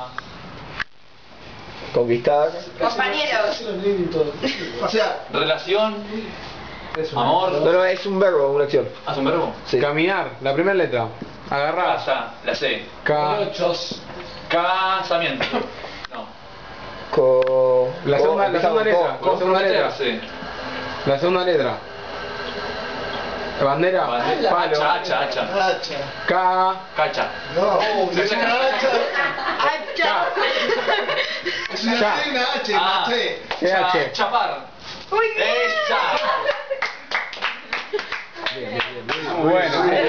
Conquistar. Compañeros. O sea, Relación. Amor. No, es un verbo, una acción. ¿Haz un verbo? Sí. Caminar, la primera letra. Agarrar. Casa. La C. morochos. Casamiento. No. La segunda letra. La segunda letra. Comprometerse. La segunda letra. Bandera. Palo. Hacha. Hacha. Cacha. No, es una hacha. Hacha. Es una Ya. C, una H, Ah. una C. CH. Chapar. Muy bien. Esa. Bueno.